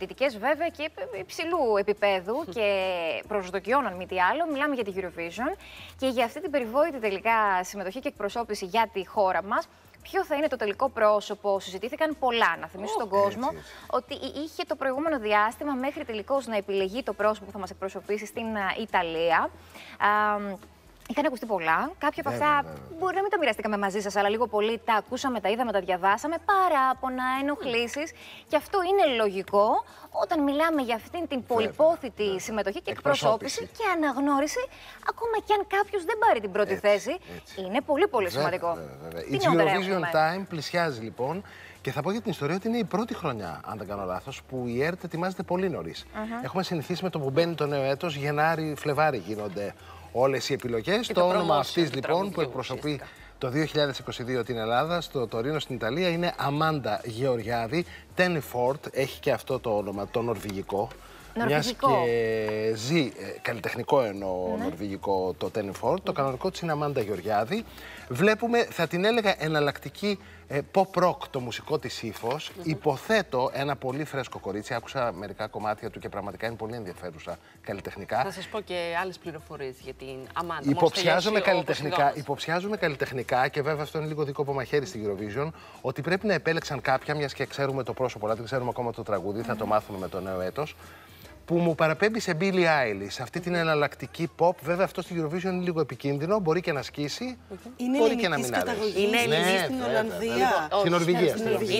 απαιτητικές βέβαια και υψηλού επίπεδου και προσδοκιών, αν μη τι άλλο. Μιλάμε για τη Eurovision και για αυτή την περιβόητη τελικά συμμετοχή και εκπροσώπηση για τη χώρα μας. Ποιο θα είναι το τελικό πρόσωπο, συζητήθηκαν πολλά. Να θυμίσω στον κόσμο ότι είχε το προηγούμενο διάστημα μέχρι τελικώς να επιλεγεί το πρόσωπο που θα μας εκπροσωπήσει στην Ιταλία. Είχαν ακουστεί πολλά. Κάποια από αυτά μπορεί να μην τα μοιραστήκαμε μαζί σας, αλλά λίγο πολύ τα ακούσαμε, τα είδαμε, τα διαβάσαμε. Παράπονα, ενοχλήσεις. Και αυτό είναι λογικό όταν μιλάμε για αυτήν την πολυπόθητη συμμετοχή και εκπροσώπηση και αναγνώριση, ακόμα και αν κάποιος δεν πάρει την πρώτη θέση. Είναι πολύ πολύ σημαντικό. Η Eurovision Time πλησιάζει λοιπόν. Και θα πω για την ιστορία ότι είναι η πρώτη χρονιά, αν δεν κάνω λάθος, που η ΕΡΤ ετοιμάζεται πολύ νωρίς. Έχουμε συνηθίσει με το που μπαίνει το νέο έτος, Γενάρη, Φλεβάρη γίνονται όλες οι επιλογές. Το όνομα αυτής λοιπόν που εκπροσωπεί το 2022 την Ελλάδα, στο Τωρίνο στην Ιταλία, είναι Αμάντα Γεωργιάδη. Τένιφορτ έχει και αυτό το όνομα, το νορβηγικό. Μιας και ζει καλλιτεχνικό εννοώ νορβηγικό το Τένιφορτ. Το κανονικό της είναι Αμάντα Γεωργιάδη. Βλέπουμε, θα την έλεγα, εναλλακτική pop-rock το μουσικό της ύφος. Υποθέτω ένα πολύ φρέσκο κορίτσι. Άκουσα μερικά κομμάτια του και πραγματικά είναι πολύ ενδιαφέρουσα καλλιτεχνικά. Θα σας πω και άλλες πληροφορίες για την Αμάντα. Υποψιάζομαι καλλιτεχνικά και βέβαια αυτό είναι λίγο δικό μαχαίρι στην Eurovision, ότι πρέπει να επέλεξαν κάποια, μιας και ξέρουμε το πρόσωπο, αλλά δεν ξέρουμε ακόμα το τραγούδι, θα το μάθουμε με το νέο έτος, που μου παραπέμπει σε Billie Eilish, αυτή την εναλλακτική pop. Βέβαια, αυτό στη Eurovision είναι λίγο επικίνδυνο, μπορεί και να σκίσει, μπορεί και να μην αρέσει. Είναι Ελληνίδα στην Ολλανδία. Στην Νορβηγία.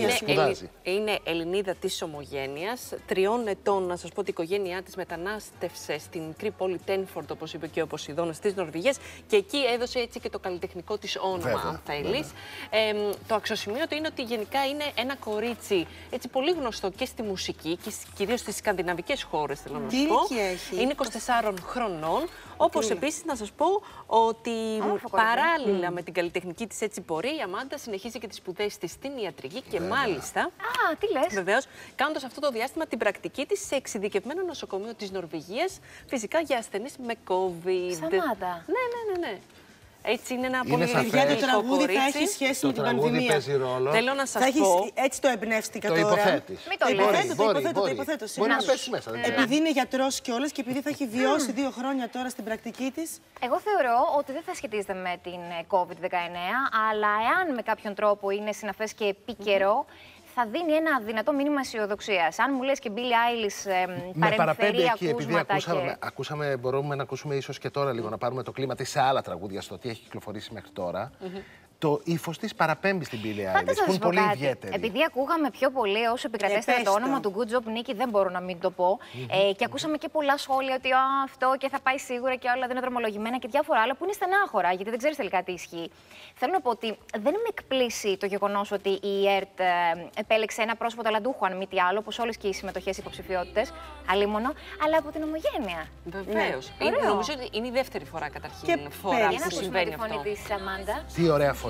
Είναι Ελληνίδα της ομογένειας, 3 ετών. Να σας πω ότι η οικογένειά της μετανάστευσε στην μικρή πόλη Τένιφορτ, όπως είπε και ο Ποσειδώνας, της Νορβηγίας, και εκεί έδωσε έτσι και το καλλιτεχνικό της όνομα, αν θέλεις. Το αξιοσημείωτο είναι ότι γενικά είναι ένα κορίτσι έτσι πολύ γνωστό και στη μουσική και κυρίως στις σκανδιναβικές χώρες. Θέλω να σου πω. Είναι 24 χρονών. Όπως επίσης να σας πω ότι παράλληλα με την καλλιτεχνική της έτσι πορεία, η Αμάντα συνεχίζει και τις σπουδές της στην ιατρική και μάλιστα. Τι λες. Βεβαίως, κάνοντας αυτό το διάστημα την πρακτική της σε εξειδικευμένο νοσοκομείο της Νορβηγίας, φυσικά για ασθενείς με COVID. Σταμάτα. Ναι. Έτσι είναι ένα πολύ ιδιαίτερο τραγούδι, θα έχει σχέση με την πανδημία. Παίζει ρόλο. Θέλω να σας πω. Έτσι το εμπνεύστηκα τώρα. Το υποθέτεις. Μην το λες. Το υποθέτω. Μπορεί να πέσει μέσα. Επειδή είναι γιατρός κιόλας και επειδή θα έχει βιώσει 2 χρόνια τώρα στην πρακτική της. Εγώ θεωρώ ότι δεν θα σχετίζεται με την COVID-19, αλλά εάν με κάποιον τρόπο είναι συναφές και επίκαιρο, θα δίνει ένα δυνατό μήνυμα αισιοδοξίας. Αν μου λες και Billie Eilish παρεμφερεί ακούσματα ακούσαμε, μπορούμε να ακούσουμε ίσως και τώρα λίγο, να πάρουμε το κλίμα της σε άλλα τραγούδια, στο τι έχει κυκλοφορήσει μέχρι τώρα. Το ύφος της παραπέμπει στην Billie Eilish, που είναι πολύ ιδιαίτερη. Επειδή ακούγαμε πιο πολύ όσο επικρατέστερε το όνομα του Good Job Nicky, δεν μπορώ να μην το πω. Και ακούσαμε και πολλά σχόλια ότι αυτό και θα πάει σίγουρα και όλα δεν είναι δρομολογημένα και διάφορα άλλα που είναι στενάχωρα, γιατί δεν ξέρεις τελικά τι ισχύει. Θέλω να πω ότι δεν με εκπλήσει το γεγονός ότι η ΕΡΤ επέλεξε ένα πρόσωπο ταλαντούχο, αν μη τι άλλο, όπως όλες και οι συμμετοχές υποψηφιότητες, αλίμονο, αλλά από την ομογένεια. Βεβαίως. Νομίζω ότι είναι η δεύτερη φορά καταρχήν φορά που συμβαίνει αυτό. Τι ωραία φωνή.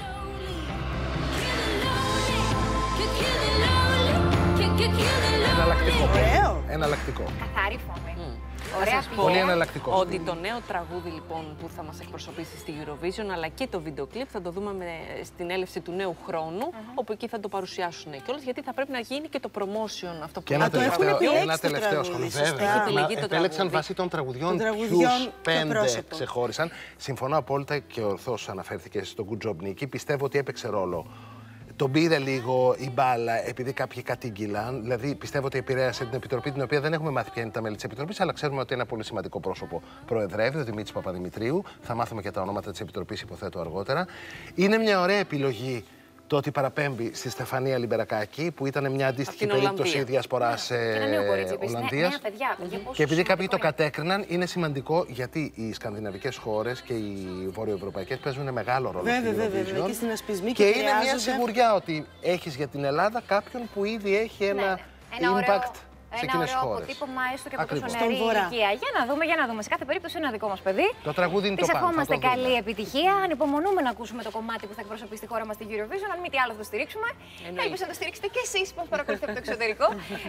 Εναλλακτικό. Καθαρή φωνή. Πολύ εναλλακτικό. Ότι το νέο τραγούδι λοιπόν που θα μας εκπροσωπήσει στη Eurovision, αλλά και το βίντεο κλιπ θα το δούμε στην έλευση του νέου χρόνου, όπου εκεί θα το παρουσιάσουν κιόλας, γιατί θα πρέπει να γίνει και το promotion αυτό που και ένα τελευταίο σχόλιο. Επέλεξαν βάσει των τραγουδιών ποιους 5 ξεχώρισαν. Συμφωνώ απόλυτα και ορθώς αναφέρθηκε στο Good Job Nicky. Πιστεύω ότι έπαιξε ρόλο. Τον πήρε λίγο η μπάλα επειδή κάποιοι κατήγγυλαν. Δηλαδή, πιστεύω ότι επηρέασε την Επιτροπή, την οποία δεν έχουμε μάθει ποια είναι τα μέλη της Επιτροπής, αλλά ξέρουμε ότι ένα πολύ σημαντικό πρόσωπο προεδρεύει, ο Δημήτρης Παπαδημητρίου. Θα μάθουμε και τα ονόματα της Επιτροπής, υποθέτω αργότερα. Είναι μια ωραία επιλογή το ότι παραπέμπει στη Στεφανία Λιμπερακάκη, που ήταν μια αντίστοιχη περίπτωση διασποράς Ολλανδίας. Και επειδή κάποιοι το κατέκριναν, είναι σημαντικό γιατί οι σκανδιναβικές χώρες και οι βορειοευρωπαϊκές παίζουν μεγάλο ρόλο στην Eurovision. Και είναι μια σιγουριά ότι έχεις για την Ελλάδα κάποιον που ήδη έχει ένα impact σε εκείνες τις χώρες. Ένα ωραίο αποτύπωμα, έστω και από προσωνερή ηλικία. Για να δούμε. Σε κάθε περίπτωση είναι ένα δικό μας παιδί. Το τραγούδι είναι το πάνω. Της ευχόμαστε καλή επιτυχία. Ανυπομονούμε να ακούσουμε το κομμάτι που θα εκπροσωπεί στη χώρα μας στη Eurovision. Αν μη τι άλλο θα το στηρίξουμε. Ελπίζω να το στηρίξετε κι εσείς που μας παρακολουθείτε από το εξωτερικό.